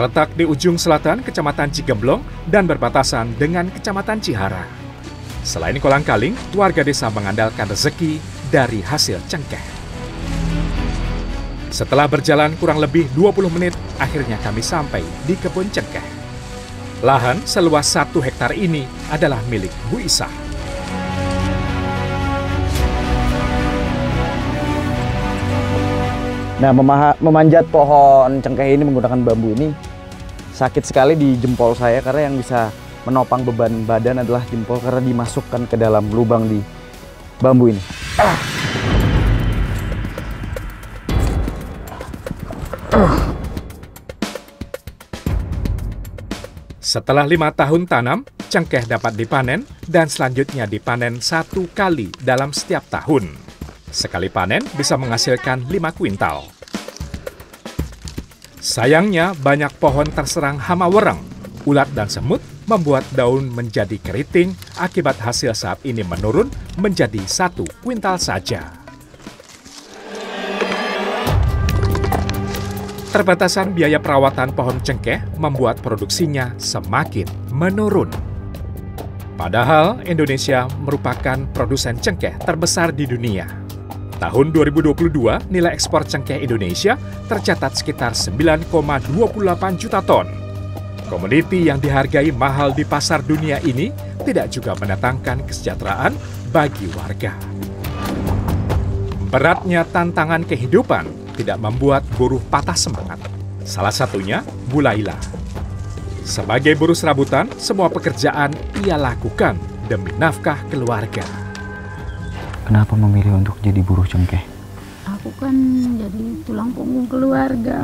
Terletak di ujung selatan Kecamatan Cigemblong dan berbatasan dengan Kecamatan Cihara. Selain kolang-kaling, warga desa mengandalkan rezeki dari hasil cengkeh. Setelah berjalan kurang lebih 20 menit, akhirnya kami sampai di kebun cengkeh. Lahan seluas 1 hektar ini adalah milik Bu Isah. Nah, memanjat pohon cengkeh ini menggunakan bambu ini sakit sekali di jempol saya, karena yang bisa menopang beban badan adalah jempol karena dimasukkan ke dalam lubang di bambu ini. Setelah 5 tahun tanam, cengkeh dapat dipanen dan selanjutnya dipanen 1 kali dalam setiap tahun. Sekali panen bisa menghasilkan 5 kuintal. Sayangnya banyak pohon terserang hama wereng, ulat dan semut membuat daun menjadi keriting akibat hasil saat ini menurun menjadi 1 kuintal saja. Terbatasan biaya perawatan pohon cengkeh membuat produksinya semakin menurun. Padahal Indonesia merupakan produsen cengkeh terbesar di dunia. Tahun 2022, nilai ekspor cengkeh Indonesia tercatat sekitar 9,28 juta ton. Komoditi yang dihargai mahal di pasar dunia ini tidak juga mendatangkan kesejahteraan bagi warga. Beratnya tantangan kehidupan tidak membuat buruh patah semangat. Salah satunya Bu Laila. Sebagai buruh serabutan, semua pekerjaan ia lakukan demi nafkah keluarga. Kenapa memilih untuk jadi buruh cengkeh? Aku kan jadi tulang punggung keluarga.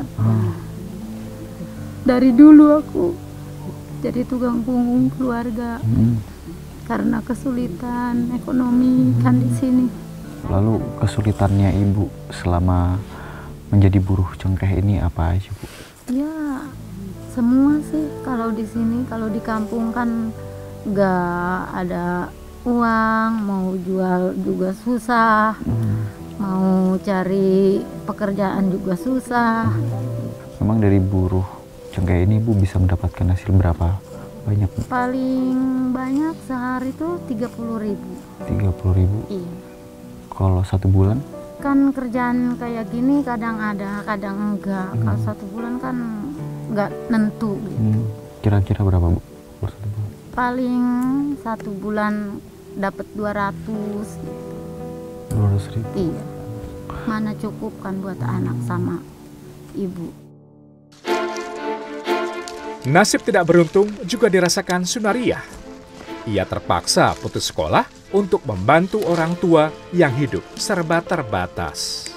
Dari dulu aku jadi tulang punggung keluarga. Karena kesulitan ekonomi kan di sini. Lalu kesulitannya Ibu selama menjadi buruh cengkeh ini apa aja, Bu? Ya, semua sih. Kalau di sini, kalau di kampung kan nggak ada uang, mau jual juga susah, mau cari pekerjaan juga susah. Memang dari buruh cengkeh ini Bu bisa mendapatkan hasil berapa banyak, Bu? Paling banyak sehari itu 30.000. 30.000? Iya. Kalau 1 bulan? Kan kerjaan kayak gini kadang ada, kadang enggak. Kalau 1 bulan kan nggak nentu gitu. Kira-kira berapa, Bu? Per 1 bulan? Paling 1 bulan dapat 200 gitu. 200.000? Iya. Mana cukup kan buat anak sama ibu. Nasib tidak beruntung juga dirasakan Sunariah. Ia terpaksa putus sekolah untuk membantu orang tua yang hidup serba terbatas.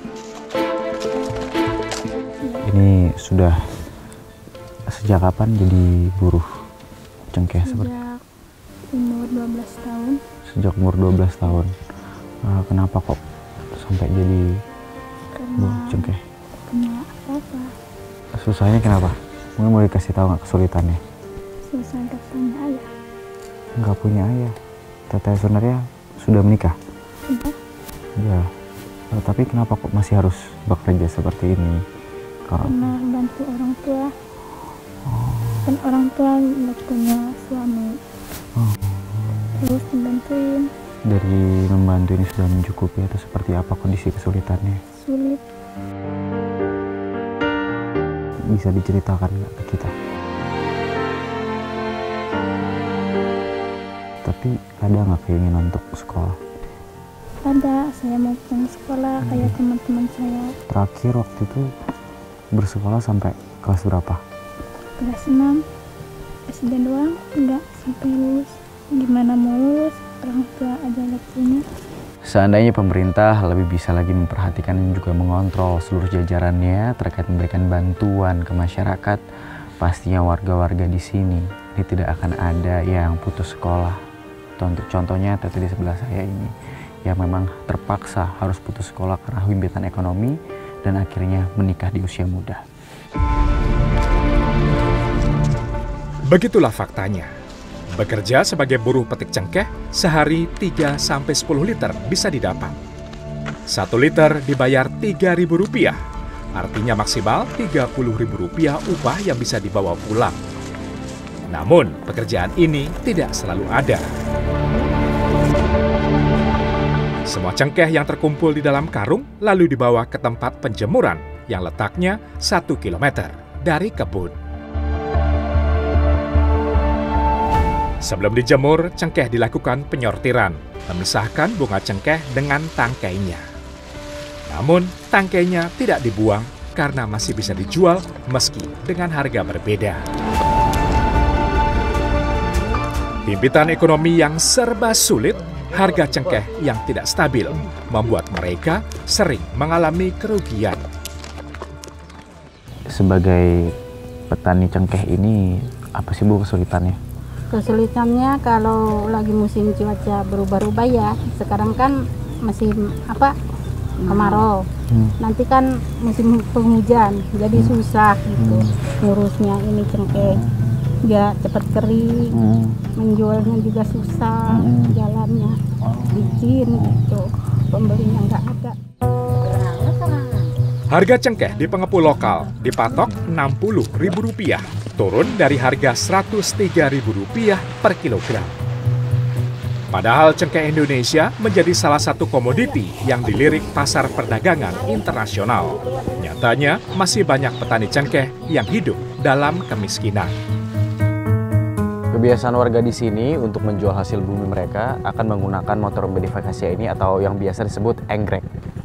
Ini sudah sejak kapan jadi buruh cengkeh? Sejak umur 12 tahun. Sejak umur 12 tahun. Kenapa kok sampai jadi buruh cengkeh? Punya apa-apa. Susahnya kenapa? Mungkin mau dikasih tahu nggak kesulitannya? Susah gak punya ayah. Nggak punya ayah. Teteh Sunaria sudah menikah? Sudah. Ya. Tapi kenapa kok masih harus bekerja seperti ini? Karena bantu orang tua. Kan orang tua nggak punya suami. Terus dibantuin. Dari membantu ini sudah mencukupi atau seperti apa kondisi kesulitannya? Sulit. Bisa diceritakan nggak ke kita? Tapi ada nggak keinginan untuk sekolah? Ada, saya mau pulang sekolah kayak teman-teman saya. Terakhir waktu itu bersekolah sampai kelas berapa? Kelas 6, SD doang, enggak sampai lulus. Gimana mau lulus? Orang tua aja nggak punya. Seandainya pemerintah lebih bisa lagi memperhatikan dan juga mengontrol seluruh jajarannya terkait memberikan bantuan ke masyarakat, pastinya warga-warga di sini ini tidak akan ada yang putus sekolah. Contohnya tete di sebelah saya ini yang memang terpaksa harus putus sekolah karena himpitan ekonomi dan akhirnya menikah di usia muda. Begitulah faktanya. Bekerja sebagai buruh petik cengkeh, sehari 3-10 liter bisa didapat. 1 liter dibayar Rp3.000, Artinya maksimal Rp30.000 upah yang bisa dibawa pulang. Namun, pekerjaan ini tidak selalu ada. Semua cengkeh yang terkumpul di dalam karung lalu dibawa ke tempat penjemuran yang letaknya 1 km dari kebun. Sebelum dijemur, cengkeh dilakukan penyortiran, memisahkan bunga cengkeh dengan tangkainya. Namun, tangkainya tidak dibuang karena masih bisa dijual meski dengan harga berbeda. Himpitan ekonomi yang serba sulit, harga cengkeh yang tidak stabil, membuat mereka sering mengalami kerugian. Sebagai petani cengkeh ini, apa sih Bu kesulitannya? Kesulitannya kalau lagi musim cuaca berubah-ubah ya. Sekarang kan musim kemarau. Nanti kan musim penghujan, jadi susah gitu ngurusnya ini cengkeh. Nggak cepat kering, menjualnya juga susah, jalannya licin gitu, pembelinya nggak ada. Harga cengkeh di pengepul lokal dipatok Rp60.000, turun dari harga Rp103.000 per kilogram. Padahal cengkeh Indonesia menjadi salah satu komoditi yang dilirik pasar perdagangan internasional. Nyatanya masih banyak petani cengkeh yang hidup dalam kemiskinan. Kebiasaan warga di sini untuk menjual hasil bumi mereka akan menggunakan motor modifikasi ini atau yang biasa disebut enggrek.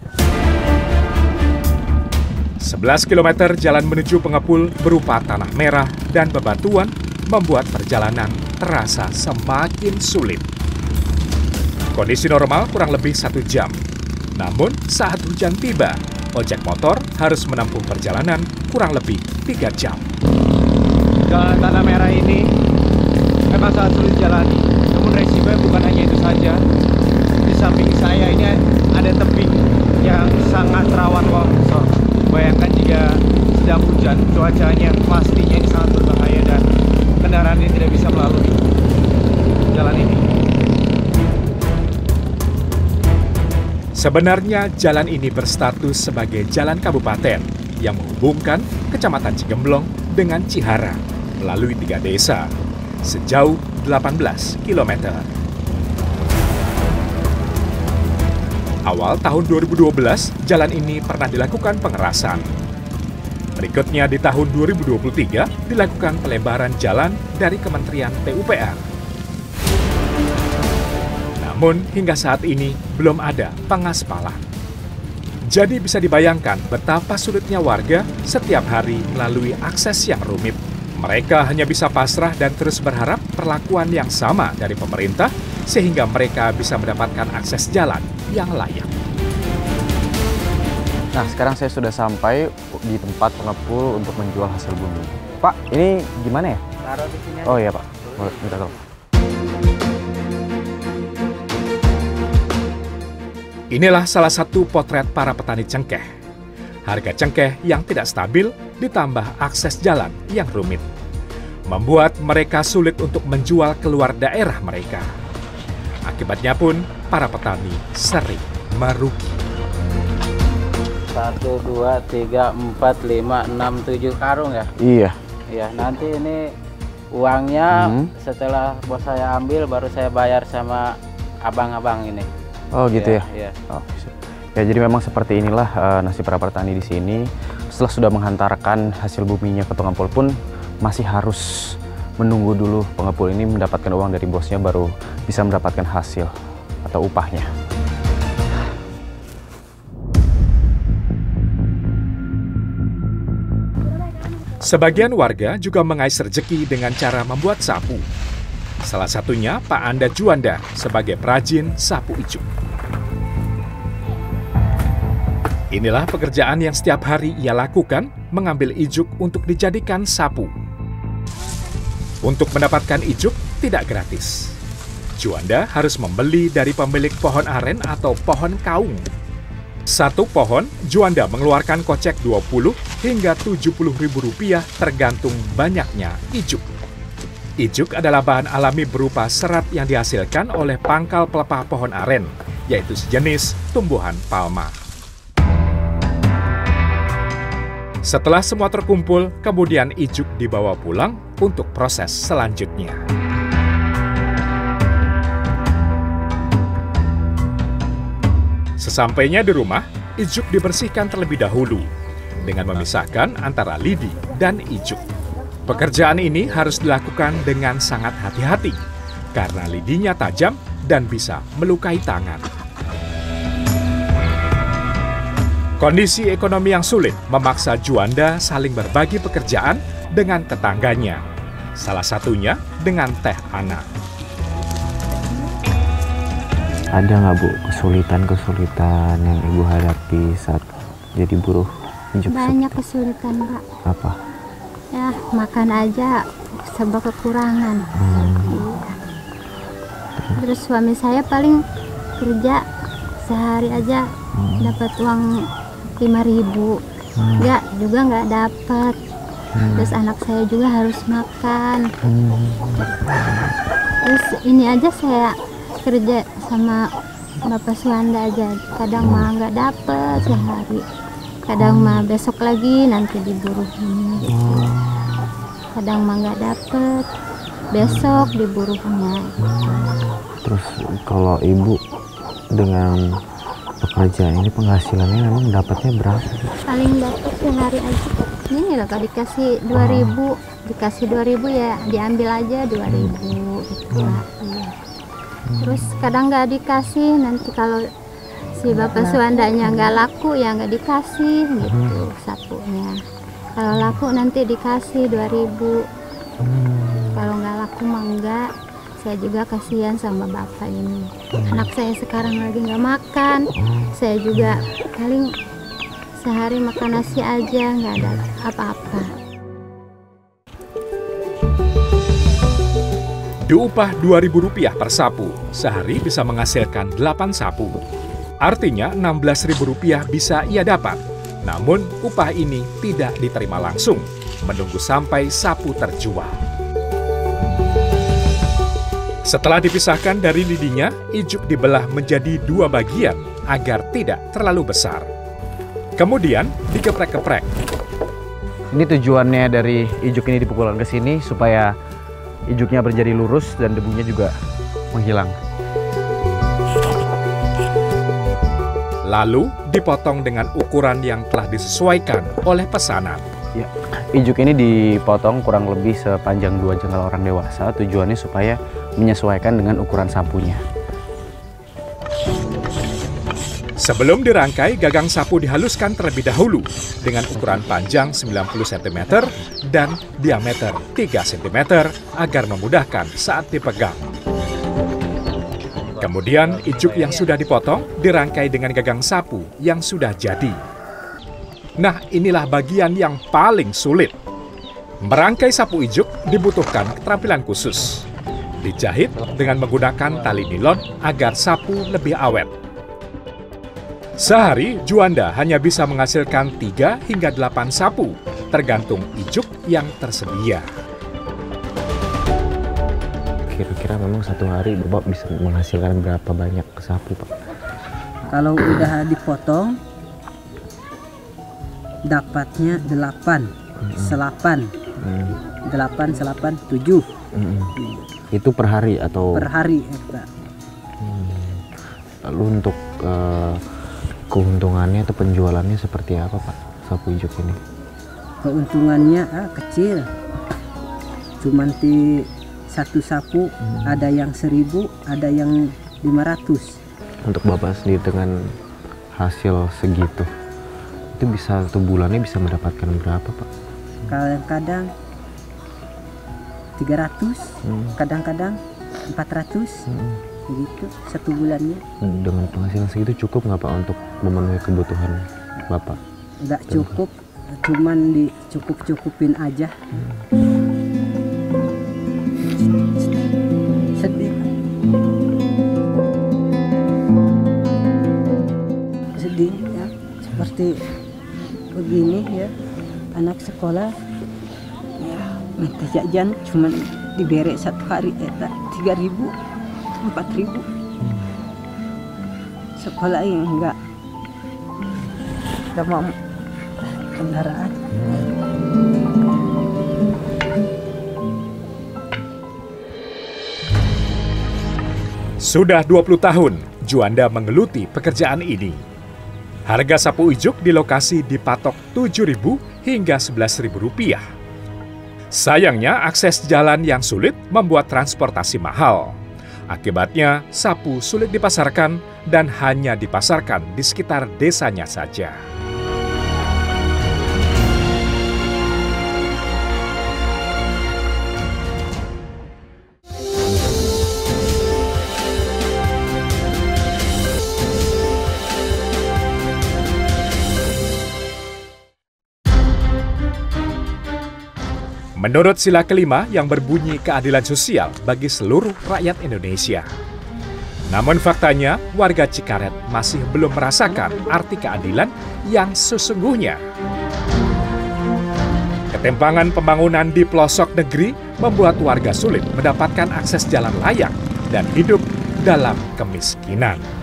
11 km jalan menuju pengepul berupa tanah merah dan bebatuan membuat perjalanan terasa semakin sulit. Kondisi normal kurang lebih 1 jam. Namun saat hujan tiba, ojek motor harus menempuh perjalanan kurang lebih 3 jam. Jalan tanah merah ini memang sangat sulit jalani. Namun resikonya bukan hanya itu saja. Di samping saya ini ada tebing yang sangat rawan longsor. Bayangkan jika sedang hujan, cuacanya pastinya ini sangat berbahaya dan kendaraan ini tidak bisa melalui jalan ini. Sebenarnya jalan ini berstatus sebagai jalan kabupaten yang menghubungkan Kecamatan Cigemblong dengan Cihara melalui 3 desa sejauh 18 km. Awal tahun 2012, jalan ini pernah dilakukan pengerasan. Berikutnya di tahun 2023 dilakukan pelebaran jalan dari Kementerian PUPR. Namun hingga saat ini belum ada pengaspalan. Jadi bisa dibayangkan betapa sulitnya warga setiap hari melalui akses yang rumit. Mereka hanya bisa pasrah dan terus berharap perlakuan yang sama dari pemerintah sehingga mereka bisa mendapatkan akses jalan yang layak. Nah, sekarang saya sudah sampai di tempat pengepul untuk menjual hasil bumi. Pak, ini gimana ya? Taruh di sini. Oh iya Pak, boleh minta tolong. Inilah salah satu potret para petani cengkeh. Harga cengkeh yang tidak stabil ditambah akses jalan yang rumit, membuat mereka sulit untuk menjual keluar daerah mereka. Akibatnya pun para petani sering merugi. 1, 2, 3, 4, 5, 6, 7 karung ya? Iya. Ya, nanti ini uangnya setelah bos saya ambil baru saya bayar sama abang-abang ini. Oh gitu ya? Iya. Oh, ya jadi memang seperti inilah nasib para petani di sini. Setelah sudah menghantarkan hasil buminya ke pengepul pun masih harus menunggu dulu pengepul ini mendapatkan uang dari bosnya baru bisa mendapatkan hasil atau upahnya. Sebagian warga juga mengais rezeki dengan cara membuat sapu. Salah satunya Pak Anda Juanda sebagai perajin sapu ijuk. Inilah pekerjaan yang setiap hari ia lakukan, mengambil ijuk untuk dijadikan sapu. Untuk mendapatkan ijuk tidak gratis. Juanda harus membeli dari pemilik pohon aren atau pohon kaung. Satu pohon, Juanda mengeluarkan kocek 20 hingga Rp70.000 tergantung banyaknya ijuk. Ijuk adalah bahan alami berupa serat yang dihasilkan oleh pangkal pelepah pohon aren, yaitu sejenis tumbuhan palma. Setelah semua terkumpul, kemudian ijuk dibawa pulang untuk proses selanjutnya. Sesampainya di rumah, ijuk dibersihkan terlebih dahulu dengan memisahkan antara lidi dan ijuk. Pekerjaan ini harus dilakukan dengan sangat hati-hati karena lidinya tajam dan bisa melukai tangan. Kondisi ekonomi yang sulit memaksa Juanda saling berbagi pekerjaan dengan tetangganya. Salah satunya dengan Teh Ana. Ada nggak Bu kesulitan-kesulitan yang Ibu hadapi saat jadi buruh ijuk? Banyak kesulitan, Pak. Apa? Ya, makan aja serba kekurangan. Iya. Terus suami saya paling kerja sehari aja dapat uang 5.000. Nggak dapat. Terus anak saya juga harus makan. Terus ini aja saya kerja sama Bapak Suanda aja, kadang mah nggak dapet sehari, kadang mah besok lagi nanti diburuhnya gitu. Kadang mah nggak dapet, besok diburuhnya gitu. Terus kalau Ibu dengan pekerjaan ini penghasilannya memang dapatnya berapa? Paling dapat sehari aja ini loh, kalau dikasih 2.000, dikasih 2.000 ya diambil aja 2.000 gitu Pak. Iya. Terus kadang nggak dikasih, nanti kalau si Bapak Suandanya nggak laku ya nggak dikasih gitu sapunya. Kalau laku nanti dikasih 2.000. Kalau nggak laku mah enggak. Saya juga kasihan sama bapak ini. Anak saya sekarang lagi nggak makan. Saya juga paling sehari makan nasi aja, nggak ada apa-apa. Diupah Rp2.000 per sapu, sehari bisa menghasilkan 8 sapu. Artinya Rp16.000 bisa ia dapat. Namun upah ini tidak diterima langsung, menunggu sampai sapu terjual. Setelah dipisahkan dari lidinya, ijuk dibelah menjadi 2 bagian agar tidak terlalu besar. Kemudian digeprek-geprek. Ini tujuannya dari ijuk ini dipukulkan ke sini supaya ijuknya menjadi lurus dan debunya juga menghilang. Lalu dipotong dengan ukuran yang telah disesuaikan oleh pesanan. Ya, ijuk ini dipotong kurang lebih sepanjang 2 jengkal orang dewasa. Tujuannya supaya menyesuaikan dengan ukuran sapunya. Sebelum dirangkai, gagang sapu dihaluskan terlebih dahulu dengan ukuran panjang 90 cm dan diameter 3 cm agar memudahkan saat dipegang. Kemudian ijuk yang sudah dipotong dirangkai dengan gagang sapu yang sudah jadi. Nah, inilah bagian yang paling sulit. Merangkai sapu ijuk dibutuhkan keterampilan khusus. Dijahit dengan menggunakan tali nilon agar sapu lebih awet. Sehari, Juanda hanya bisa menghasilkan 3 hingga 8 sapu, tergantung ijuk yang tersedia. Kira-kira memang satu hari Bapak bisa menghasilkan berapa banyak sapu, Pak? Kalau udah dipotong, dapatnya 8, selapan. 8, selapan, 7. Itu per hari atau? Per hari. Lalu untuk keuntungannya atau penjualannya seperti apa, Pak, sapu ijuk ini? Keuntungannya kecil, cuman di satu sapu ada yang 1.000, ada yang 500. Untuk Bapak sendiri dengan hasil segitu, itu bisa 1 bulannya bisa mendapatkan berapa, Pak? Kadang-kadang 300, kadang-kadang 400. Begitu 1 bulannya. Dengan penghasilan segitu cukup nggak, Pak, untuk memenuhi kebutuhan Bapak? Nggak cukup, cuman dicukup-cukupin aja. Sedih. Sedih ya, seperti begini ya, anak sekolah ya minta jajan cuman diberi satu hari 3.000, 4.000. Sekolah yang enggak mau kendaraan. Sudah 20 tahun, Juanda menggeluti pekerjaan ini. Harga sapu ijuk di lokasi dipatok Rp7.000 hingga Rp11.000. Sayangnya, akses jalan yang sulit membuat transportasi mahal. Akibatnya, sapu sulit dipasarkan dan hanya dipasarkan di sekitar desanya saja. Menurut sila kelima yang berbunyi keadilan sosial bagi seluruh rakyat Indonesia. Namun faktanya, warga Cikaret masih belum merasakan arti keadilan yang sesungguhnya. Ketimpangan pembangunan di pelosok negeri membuat warga sulit mendapatkan akses jalan layak dan hidup dalam kemiskinan.